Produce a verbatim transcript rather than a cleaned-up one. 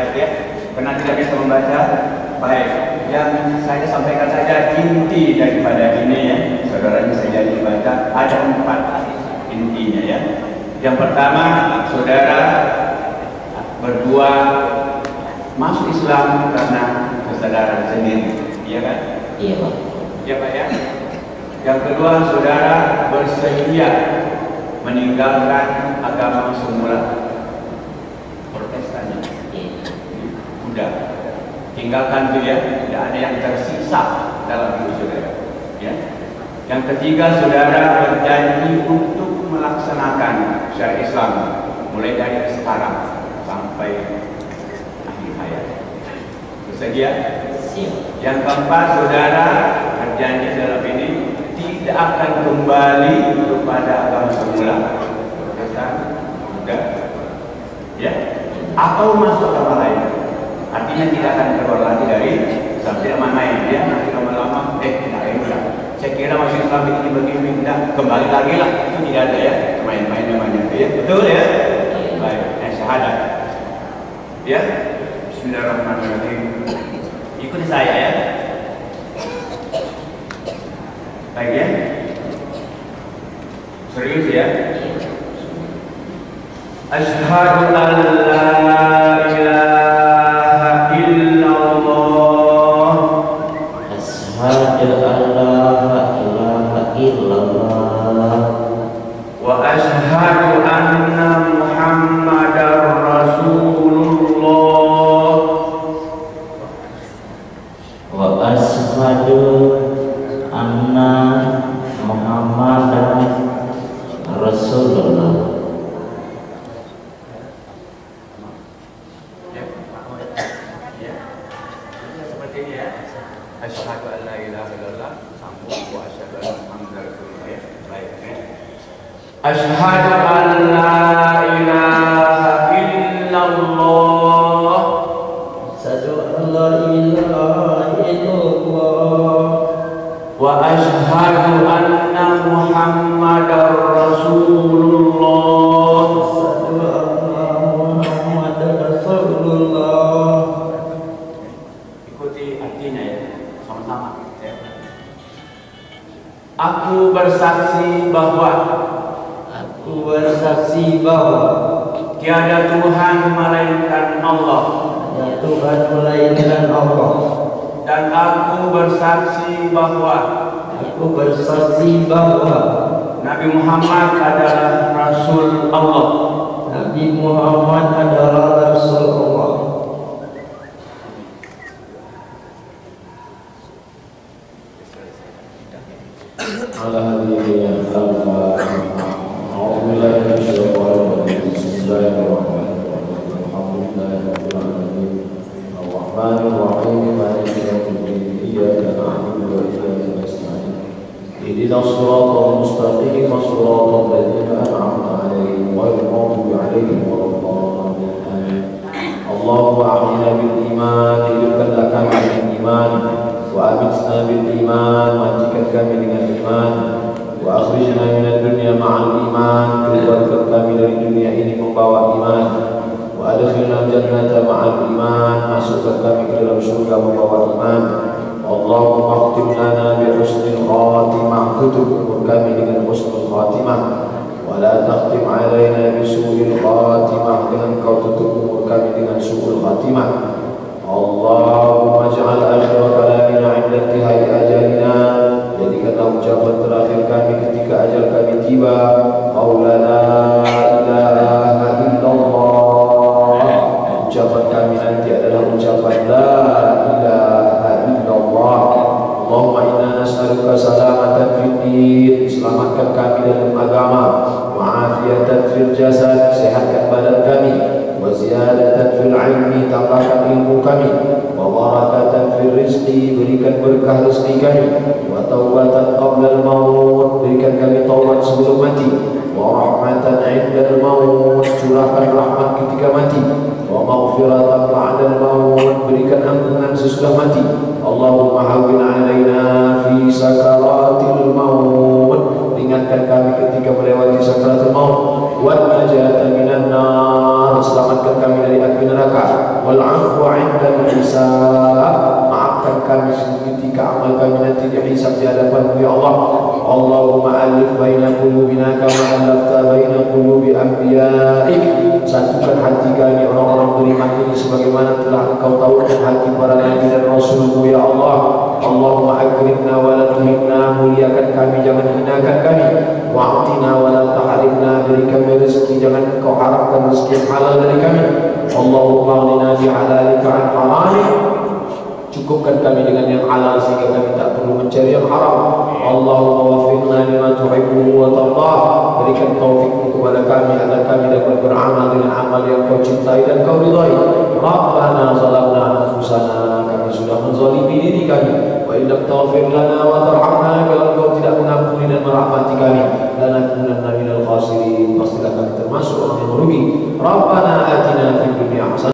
Baik ya, karena tidak bisa membaca. Baik, yang saya sampaikan saja inti daripada ini ya. Saudaranya saya dibaca ada empat intinya ya. Yang pertama, saudara berdua masuk Islam karena kesadaran sendiri, iya kan? Iya Pak. Iya Pak ya. Yang kedua, saudara bersedia meninggalkan agama semula Protestan. Udah, tinggalkan itu ya, tidak ada yang tersisa dalam hidup saudara. Ya. Yang ketiga, saudara berjanji untuk melaksanakan syariat Islam mulai dari sekarang sampai akhir hayat. Bersedia? Siap. Yang keempat, saudara berjanji dalam ini tidak akan kembali kepada agama semula Protestan, udah, ya, atau masuk agama lain. Artinya tidak akan keluar lagi dari Islam, tidak main ya. Nanti lama-lama, eh, tidak ya, saya kira masih Islam ini begini, tidak kembali lagi lah. Itu tidak ada ya, main-main namanya, ya, betul ya. Baik, eh, syahadat, ya. Bismillahirrahmanirrahim. Ikuti saya ya. Baik ya. Serius ya. Asyhadu an la ilaha illallah. Asyhadu an la ilaha illallah. Wa asyhadu anna Muhammadar Rasulullah. Wa asyhadu anna Muhammadan Rasulullah. Ya, ya. Seperti ini ya. Asyhadu an la ilaha illallah sambung wa asyhadu anna Muhammadar Rasulullah ya. Baik ya. Asyhadu an la ilaha illallah. Asyhadu an la ilaha illallah. Wa asyhadu anna Muhammadar Rasulullah. Asyhadu anna Muhammadar Rasulullah. Ikuti artinya ya, sama-sama ya. Aku bersaksi bahwa Aku bersaksi bahwa tiada Tuhan melainkan Allah, ya Tuhan melainkan Allah. dan aku bersaksi bahwa Aku bersaksi bahwa Nabi Muhammad adalah Rasul Allah. Nabi Muhammad adalah Rasul Allah. على هذه الألفاظ أعوذ بالله من الشيطان الرجيم بسم الله الرحمن الرحيم الحمد لله رب العالمين الرحمن الرحيم مالك يوم الدين إياك نعبد وإياك نستعين اهدنا الصراط المستقيم صراط الذين أنعمت عليهم غير المغضوب عليهم ولا الضالين آمين اللهم أحينا بالإيمان hidupkan kami dengan iman وأمتنا بالإيمان matikan kami dengan iman وأخرجنا من الدنيا مع الإيمان keluarkan kami dari dunia ini membawa iman وأدخلنا الجنة مع الإيمان masukkan kami ke dalam surga membawa iman اللهم اختم لنا بحسن الخاتمة tutup umur kami dengan husnul khatimah ولا تختم علينا بسوء الخاتمة dengan kau tutup umur kami dengan su'ul khatimah Allahumma ja'al akhir kalamina 'inda intihai ajalina, jadikanlah ucapan terakhir kami ketika ajal kami tiba qaulana ilaha illallah. Ucapan kami nanti adalah ucapan la ilaha illallah. Allahumma inna nas'aluka salamatan fid din, selamatkan kami dalam agama, wa'afiyatan fil jasad, sehatkan badan kami, wa ziyadatan fil ilmi, tambahkan ilmu kami, wa barakatan fil rizqi, berikan berkah rezeki kami, wa taubatan qabla al maut, berikan kami taubat sebelum mati, wa rahmatan 'inda al maut, curahkan rahmat ketika mati, wa maghfiratan ba'da al maut, berikan ampunan sesudah mati. Allahumma hawwin 'alaina fi sakaratil maut, ringankan kami ketika melewati sakaratul maut, wa najatan minan nar, selamatkan selamatkan kami dari api neraka. Wal afwa 'inda al-hisab, maafkan kami ketika amal kami nanti dihisab di hadapan-Mu ya Allah. Allahumma alif baina qulubina kama alafta baina qulubi anbiya'ik, satukan hati kami orang-orang beriman ini sebagaimana telah Engkau tahukan hati para nabi dan rasul-Mu ya Allah. Allahumma akrimna wa la tuhinna, muliakan kami jangan hinakan kami. Wa'atina wa la tahrimna, beri kami rezeki jangan Engkau harapkan rezeki yang halal dari kami. Allahumma aghnina bi'halalika an haramik, cukupkan kami dengan yang halal sehingga kami tak perlu mencari yang haram. Allahumma waffiqna lima tuhibbu wa tardah, berikan taufikmu kepada kami agar kami dapat beramal dengan amal yang Kau cintai dan Kau ridai. Rabbana zalamna anfusana, kami sudah menzalimi diri kami. Wa illam taghfir lana wa tarhamna, kalau Kau tidak mengampuni dan merahmati kami, lanakunanna minal khasirin, pastilah kami termasuk orang yang merugi. Rabbana atina